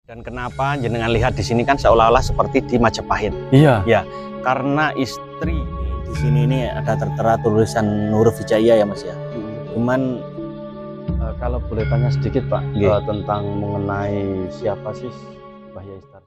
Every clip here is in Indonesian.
Dan kenapa jenengan lihat di sini kan seolah-olah seperti di Majapahit? Iya. Ya, karena istri di sini ini ada tertera tulisan Nur Vijaya ya Mas ya. Cuman Kalau boleh tanya sedikit Pak, Nggih. tentang mengenai siapa sih Mbah Yai Sudarsono?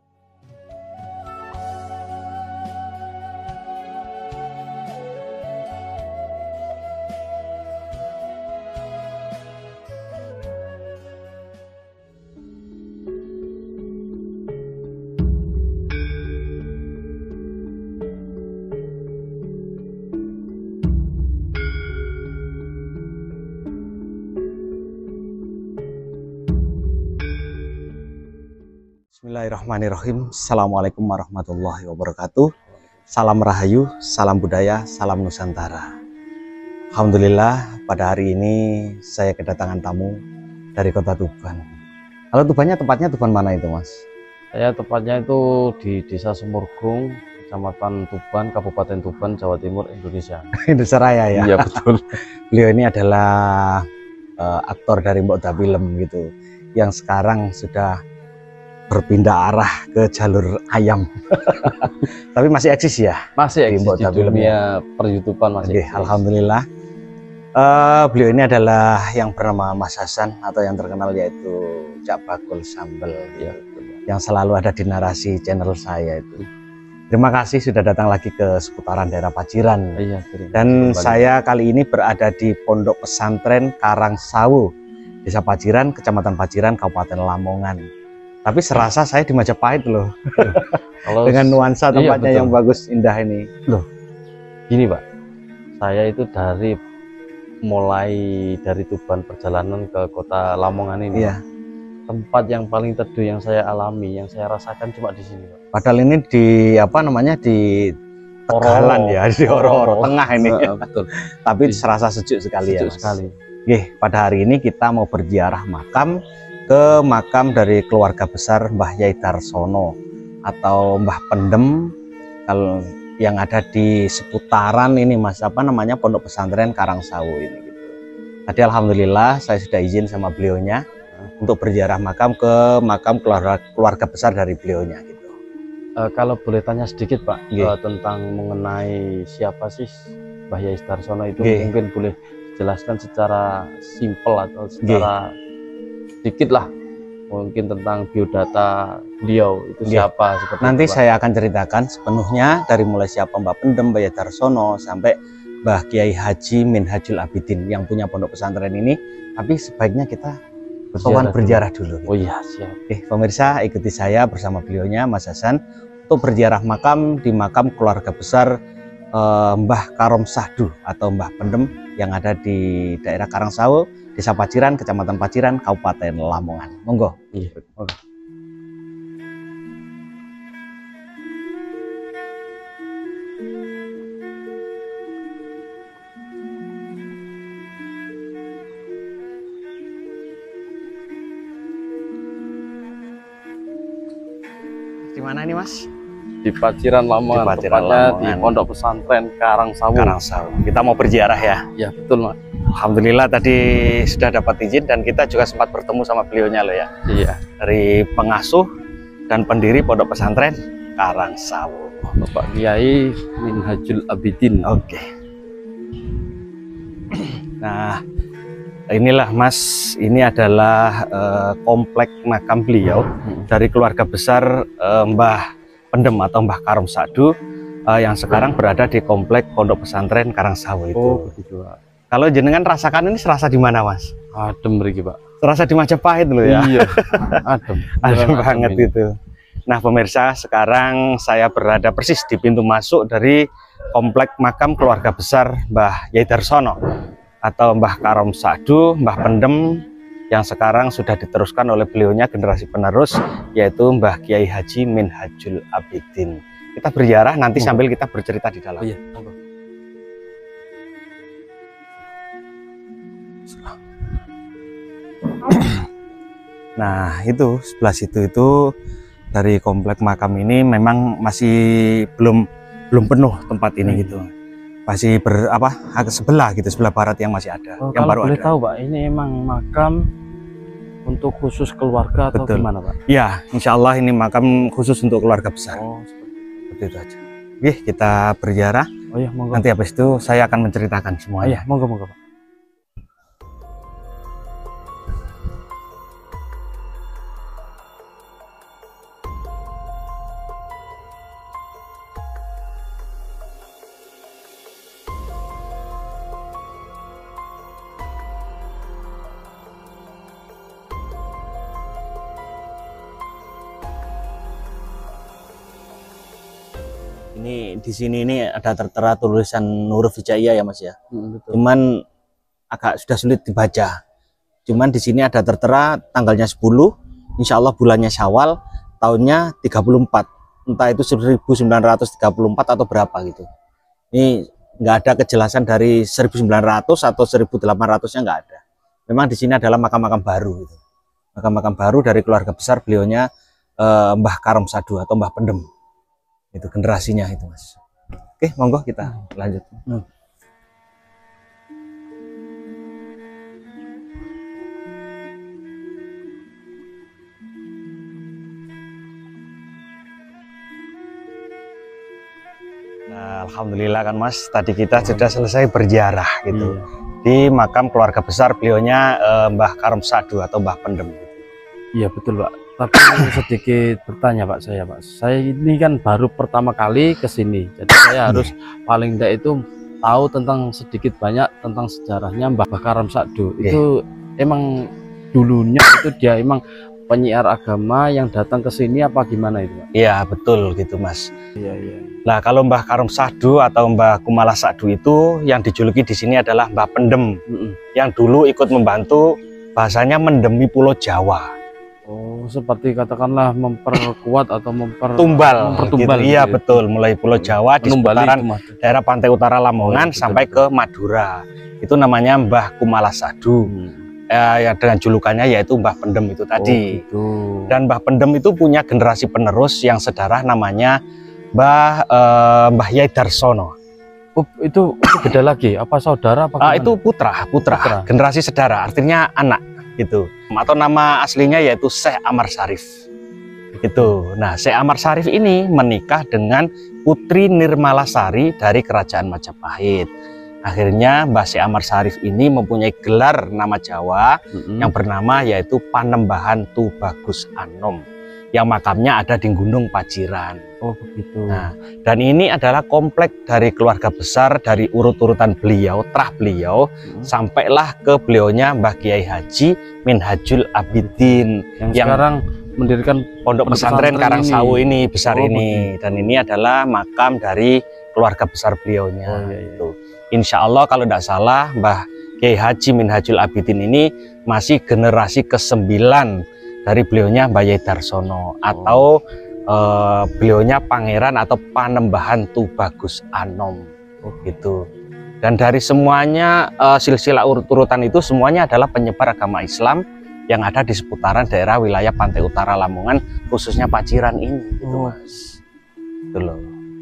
Bismillahirrahmanirrahim. Assalamualaikum warahmatullahi wabarakatuh. Salam Rahayu, salam budaya, salam Nusantara. Alhamdulillah pada hari ini saya kedatangan tamu dari kota Tuban. Kalau Tubannya tepatnya Tuban mana itu Mas? Saya tepatnya itu di Desa Sumurgung, Kecamatan Tuban, Kabupaten Tuban, Jawa Timur, Indonesia. Indonesia Raya ya? Iya betul. Beliau ini adalah aktor dari Mbok Film gitu, yang sekarang sudah berpindah arah ke jalur ayam. Tapi masih eksis ya? Masih eksis Mbok di Film dunia per-YouTubean masih eksis. Alhamdulillah. Beliau ini adalah yang bernama Mas Hasan atau yang terkenal yaitu Cak Bakul Sambel Ya, yang selalu ada di narasi channel saya itu. Terima kasih sudah datang lagi ke seputaran daerah Paciran. Iya, Dan saya kali ini berada di Pondok Pesantren Karangsawu, Desa Paciran, Kecamatan Paciran, Kabupaten Lamongan. Tapi serasa saya di Majapahit loh. Kalau Dengan nuansa tempatnya betul. yang bagus, indah ini. Gini Pak, saya itu mulai dari Tuban perjalanan ke kota Lamongan ini. Iya. Tempat yang paling teduh yang saya alami, yang saya rasakan cuma di sini Pak. Padahal ini di apa namanya di Tegalan ya, di Oro-Oro Tengah ini. Betul. Tapi serasa sejuk sekali ya. Sejuk sekali. Oke, pada hari ini kita mau berziarah makam ke makam dari keluarga besar Mbah Yai Darsono atau Mbah Pendem, kalau yang ada di seputaran ini Mas, apa namanya, Pondok Pesantren Karangsawu ini gitu. Tadi alhamdulillah saya sudah izin sama beliaunya untuk berziarah makam ke makam keluarga besar dari beliaunya gitu. Kalau boleh tanya sedikit Pak, Nggih. tentang mengenai siapa sih Mbah Yai Darsono itu, Nggih. mungkin boleh jelaskan secara simpel atau secara sedikit lah, mungkin tentang biodata beliau itu Nggih. siapa seperti Nanti itu, Pak. saya akan ceritakan sepenuhnya dari mulai siapa Mbah Pendem, Mbah Yai Darsono sampai Mbah Kiai Haji Minhajul Abidin yang punya pondok pesantren ini. Tapi sebaiknya kita berziarah dulu. Oh iya, siap. Oke, pemirsa, ikuti saya bersama beliaunya Mas Hasan untuk berziarah makam di makam keluarga besar Mbah Karom Sahdu atau Mbah Pendem yang ada di daerah Karangsawu, Desa Paciran, Kecamatan Paciran, Kabupaten Lamongan. Monggo. Iya. Di mana ini Mas? Di Paciran Lamongan, Di Paciran tepatnya Lamongan. di Pondok Pesantren Karangsawu. Karangsawu. Kita mau berziarah ya. Ya betul Mas. Alhamdulillah tadi sudah dapat izin dan kita juga sempat bertemu sama beliaunya loh ya. Iya. Dari pengasuh dan pendiri Pondok Pesantren Karangsawu. Bapak Kiai Minhajul Abidin. Oke. Nah, inilah Mas, ini adalah komplek makam beliau dari keluarga besar Mbah Pendem atau Mbah Karom Sahdu yang sekarang berada di komplek Pondok Pesantren Karangsawu itu. Oh begitu Pak. Kalau jenengan rasakan ini serasa di mana Mas? Adem mriki Pak. Serasa di Majapahit loh ya. Iya. Adem. Adem Beneran banget ini. itu. Nah pemirsa, sekarang saya berada persis di pintu masuk dari komplek makam keluarga besar Mbah Yai Darsono atau Mbah Karom Sahdu, Mbah Pendem yang sekarang sudah diteruskan oleh beliaunya generasi penerus, yaitu Mbah Kiai Haji Minhajul Abidin. Kita berziarah nanti sambil kita bercerita di dalam. Oh iya. Nah itu sebelah situ itu dari komplek makam ini memang masih belum penuh tempat ini gitu, masih agak sebelah gitu, sebelah barat yang masih ada, yang Kalau baru boleh ada. tahu Pak, ini emang makam untuk khusus keluarga atau Betul. gimana Pak? Ya, insya Allah ini makam khusus untuk keluarga besar. Oh, Seperti itu aja. Oke, kita berziarah. oh ya, monggo. Nanti habis itu saya akan menceritakan Oh semuanya. ya, monggo Pak. Ini di sini ini ada tertera tulisan huruf hijaiyah ya Mas ya. Betul. Cuman agak sudah sulit dibaca. Cuman di sini ada tertera tanggalnya 10, insya Allah bulannya Syawal, tahunnya 34. Entah itu 1934 atau berapa gitu. Ini nggak ada kejelasan dari 1900 atau 1800-nya nggak ada. Memang di sini adalah makam-makam baru gitu. Makam-makam baru dari keluarga besar beliaunya Mbah Karom Sadu atau Mbah Pendem. Itu generasinya itu Mas. Oke, monggo kita lanjut. Nah, alhamdulillah kan Mas, tadi kita sudah selesai berziarah gitu. Iya. Di makam keluarga besar beliaunya Mbah Karom Sadu atau Mbah Pendem gitu. Iya betul Pak. Tapi sedikit bertanya Pak saya Pak. Saya ini kan baru pertama kali ke sini. Jadi saya harus paling tidak itu tahu tentang sedikit banyak tentang sejarahnya Mbah Karom Sadu. Itu emang dulunya itu dia emang penyiar agama yang datang ke sini apa gimana itu Pak? Iya betul gitu Mas. Iya. Nah kalau Mbah Karom Sadu atau Mbah Kumala Sadu itu yang dijuluki di sini adalah Mbah Pendem, yang dulu ikut membantu bahasanya mendemi Pulau Jawa. Oh, seperti katakanlah memperkuat atau mempertumbal gitu. Iya betul, mulai Pulau Jawa di seputaran daerah pantai utara Lamongan sampai ke Madura. Itu namanya Mbah Kumala Sadu. Ya dengan julukannya yaitu Mbah Pendem itu tadi. Gitu. Dan Mbah Pendem itu punya generasi penerus yang sedarah namanya Mbah Yai Darsono. Oh, itu beda lagi apa saudara apa Itu putra, generasi sedara artinya anak gitu. Atau nama aslinya yaitu Syekh Amar Syarif. Gitu. Nah, Syekh Amar Syarif ini menikah dengan Putri Nirmalasari dari Kerajaan Majapahit. Akhirnya Mbah Syekh Amar Syarif ini mempunyai gelar nama Jawa yang bernama yaitu Panembahan Tubagus Anom, yang makamnya ada di Gunung Paciran. Oh begitu. Nah, dan ini adalah komplek dari keluarga besar dari urut-urutan beliau, trah beliau, sampailah ke beliaunya Mbah Kiai Haji Minhajul Abidin yang sekarang mendirikan pondok pesantren Karangsawu ini besar ini. Dan ini adalah makam dari keluarga besar beliaunya. Itu. Insya Allah kalau tidak salah Mbah Kiai Haji Minhajul Abidin ini masih generasi ke-9 dari beliaunya Mbah Yai Darsono atau beliaunya Pangeran atau Panembahan Tubagus Anom gitu. Dan dari semuanya silsilah urut-urutan itu semuanya adalah penyebar agama Islam yang ada di seputaran daerah wilayah pantai utara Lamongan, khususnya Paciran ini gitu Mas. Itu loh.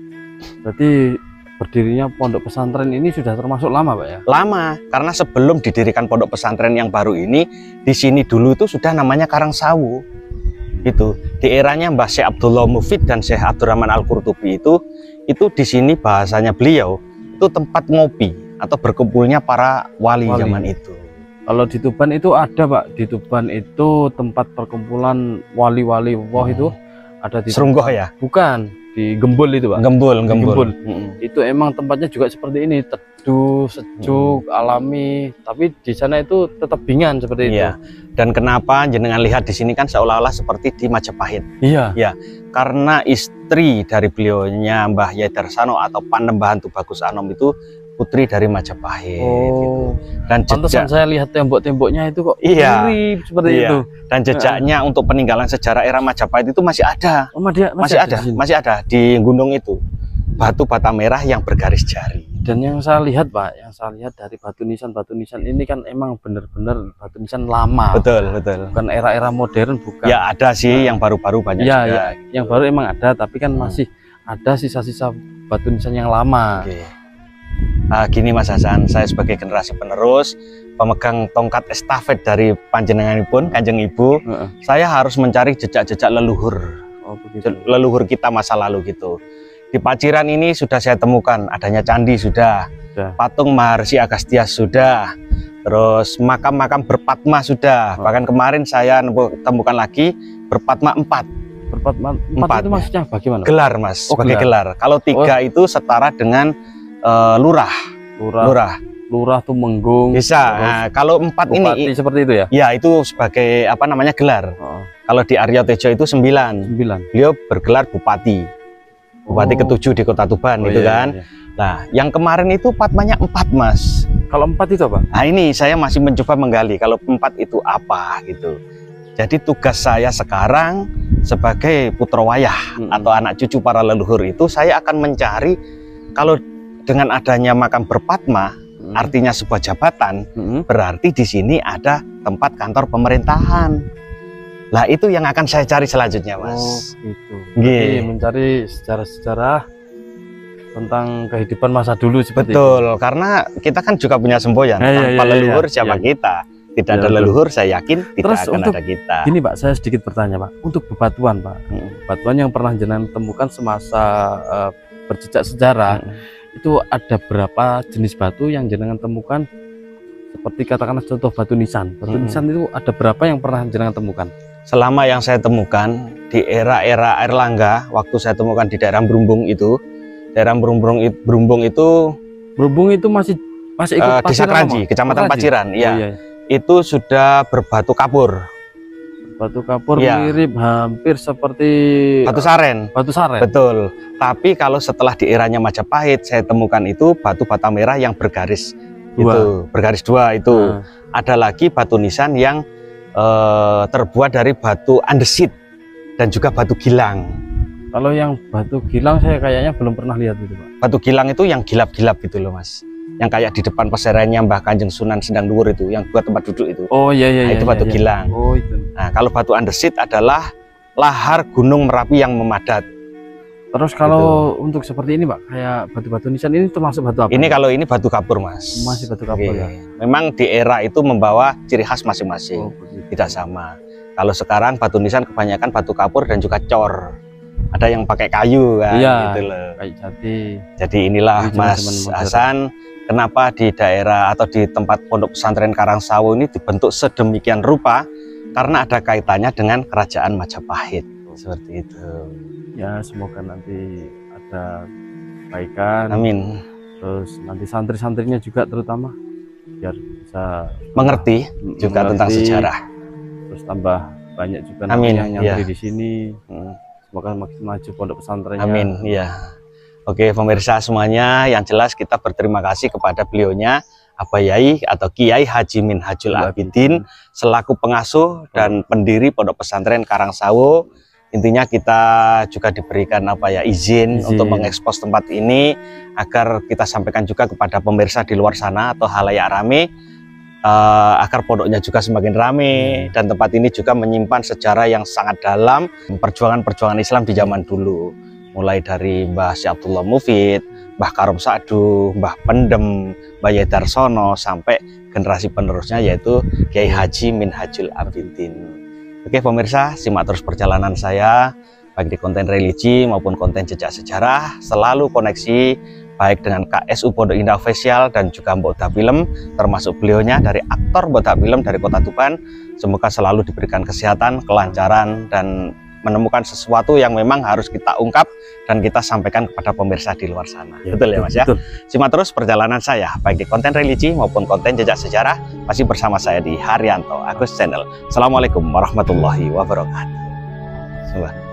Berarti berdirinya pondok pesantren ini sudah termasuk lama Pak ya? Lama, karena sebelum didirikan pondok pesantren yang baru ini, di sini dulu itu sudah namanya Karangsawu. Gitu. Di eranya Mbah Syekh Abdullah Mufid dan Syekh Abdurrahman Al-Qurtubi itu di sini bahasanya beliau itu tempat ngopi atau berkumpulnya para wali zaman itu. Kalau di Tuban itu ada Pak, di Tuban itu tempat perkumpulan wali-wali Allah itu ada di Serunggoh ya? Bukan, di Gembul itu Pak. Gembul. Itu emang tempatnya juga seperti ini, teduh, sejuk, alami, tapi di sana itu tetap bingan seperti itu. Dan kenapa jenengan lihat di sini kan seolah-olah seperti di Majapahit. Iya. Ya, karena istri dari beliaunya Mbah Yai Darsono atau Panembahan Tubagus Anom itu putri dari Majapahit. Gitu. Dan pantesan saya lihat tembok-temboknya itu kok mirip seperti itu. Dan jejaknya untuk peninggalan sejarah era Majapahit itu masih ada. Oh, masih ada di gunung itu. Batu bata merah yang bergaris jari. Dan yang saya lihat Pak, yang saya lihat dari batu nisan ini kan emang benar-benar batu nisan lama. Betul. Bukan era-era modern, bukan. Ya ada sih yang baru-baru banyak juga. Ya, yang baru emang ada, tapi kan masih ada sisa-sisa batu nisan yang lama. Gini Mas Hasan, saya sebagai generasi penerus pemegang tongkat estafet dari panjenenganipun Kanjeng Ibu, saya harus mencari jejak-jejak leluhur. Oh, begitu. Leluhur kita masa lalu gitu. Di Paciran ini sudah saya temukan adanya candi sudah, patung Maharsi Agastya sudah, terus makam-makam berpatma sudah. Bahkan kemarin saya temukan lagi berpatma 4. Berpatma 4 itu maksudnya bagaimana? Gelar, Mas, Oh, sebagai gelar. Kalau 3 itu setara dengan lurah. Lurah Tumenggung. Bisa. Nah, kalau 4 ini seperti itu ya? Ya, itu sebagai apa namanya gelar. Kalau di Arya Tejo itu 9. Beliau bergelar Bupati. Bupati ke-7 di Kota Tuban itu kan. Iya. Nah, yang kemarin itu patmanya 4, Mas. Kalau 4 itu apa? Nah, ini saya masih mencoba menggali kalau 4 itu apa gitu. Jadi tugas saya sekarang sebagai putra wayah atau anak cucu para leluhur itu, saya akan mencari kalau dengan adanya makam berpatma, artinya sebuah jabatan, berarti di sini ada tempat kantor pemerintahan. Lah itu yang akan saya cari selanjutnya, Mas. Oh, itu. Jadi mencari sejarah-sejarah tentang kehidupan masa dulu seperti Betul, itu. Karena kita kan juga punya semboyan. Tanpa leluhur siapa kita? Tidak ada leluhur, saya yakin tidak akan ada kita. Gini Pak, saya sedikit bertanya Pak, untuk bebatuan Pak, bebatuan yang pernah jenengan temukan semasa berjejak sejarah, itu ada berapa jenis batu yang jenengan temukan? Seperti katakanlah contoh batu nisan. Batu nisan itu ada berapa yang pernah jenengan temukan? Selama yang saya temukan di era-era Airlangga, waktu saya temukan di daerah Brumbung itu, Brumbung itu masih ikut Desa Kranji, Kecamatan Paciran, iya. Itu sudah berbatu kapur. Batu kapur mirip hampir seperti batu saren. Batu saren. Betul. Tapi kalau setelah di eranya Majapahit, saya temukan itu batu bata merah yang bergaris itu, bergaris 2 itu. Ada lagi batu nisan yang terbuat dari batu andesit dan juga batu gilang. Kalau yang batu gilang saya kayaknya belum pernah lihat itu, Pak. Batu gilang itu yang gilap-gilap gitu loh, Mas. Yang kayak di depan peserannya Mbah Kanjeng Sunan Sendang Luhur itu, yang buat tempat duduk itu. Oh iya iya. Nah, itu batu gilang. Oh itu. Nah, kalau batu andesit adalah lahar Gunung Merapi yang memadat. Terus kalau untuk seperti ini Pak, kayak batu-batu nisan ini termasuk batu apa? Ini kalau ini batu kapur, Mas. Masih batu kapur ya. Memang di era itu membawa ciri khas masing-masing. Tidak sama. Kalau sekarang batu nisan kebanyakan batu kapur dan juga cor. Ada yang pakai kayu kan, gitu loh. Kayu jati. Jadi inilah Mas Hasan, kenapa di daerah atau di tempat pondok pesantren Karangsawo ini dibentuk sedemikian rupa, karena ada kaitannya dengan kerajaan Majapahit. Seperti itu. Ya, semoga nanti ada kebaikan. Amin. Terus nanti santri-santrinya juga terutama biar bisa mengerti juga tentang sejarah. Terus tambah banyak juga yang nyantri di sini. Semoga makin maju pondok pesantrennya. Amin. Iya. Oke, pemirsa semuanya, yang jelas kita berterima kasih kepada beliaunya, Abah Yai atau Kiai Haji Minhajul Abidin selaku pengasuh dan pendiri pondok pesantren Karangsawo. Intinya kita juga diberikan izin untuk mengekspos tempat ini agar kita sampaikan juga kepada pemirsa di luar sana atau halayak rame, agar pondoknya juga semakin rame, dan tempat ini juga menyimpan sejarah yang sangat dalam perjuangan-perjuangan Islam di zaman dulu, mulai dari Mbah Syekh Abdullah Mufid, Mbah Karom Sa'du, Mbah Pendem, Mbah Yai Darsono, sampai generasi penerusnya yaitu Kiai Haji Minhajul Abidin. Oke pemirsa, simak terus perjalanan saya baik di konten religi maupun konten jejak sejarah, selalu koneksi baik dengan KSU Pondok Indah Official dan juga Mbok Dapilem, termasuk beliaunya dari aktor Mbok Dapilem dari Kota Tuban. Semoga selalu diberikan kesehatan, kelancaran, dan menemukan sesuatu yang memang harus kita ungkap dan kita sampaikan kepada pemirsa di luar sana. Betul ya Mas ya? Simak terus perjalanan saya baik di konten religi maupun konten jejak sejarah, masih bersama saya di Haryanto Agus Channel. Assalamualaikum warahmatullahi wabarakatuh.